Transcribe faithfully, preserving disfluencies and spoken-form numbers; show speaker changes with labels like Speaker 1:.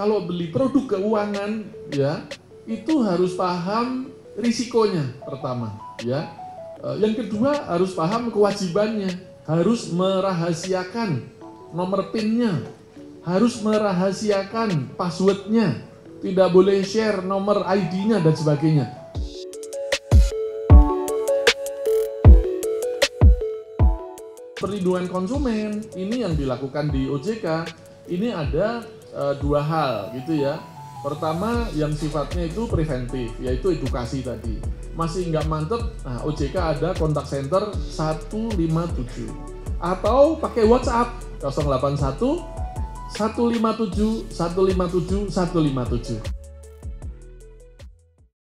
Speaker 1: kalau beli produk keuangan ya itu harus paham risikonya pertama ya. Yang kedua harus paham kewajibannya, harus merahasiakan nomor PIN-nya, harus merahasiakan password-nya, tidak boleh share nomor I D-nya dan sebagainya. Perlindungan konsumen ini yang dilakukan di O J K ini ada e, dua hal gitu ya. Pertama yang sifatnya itu preventif, yaitu edukasi tadi. Masih nggak mantep, nah O J K ada kontak center satu lima tujuh atau pakai WhatsApp nol delapan satu satu lima tujuh satu lima tujuh satu lima tujuh.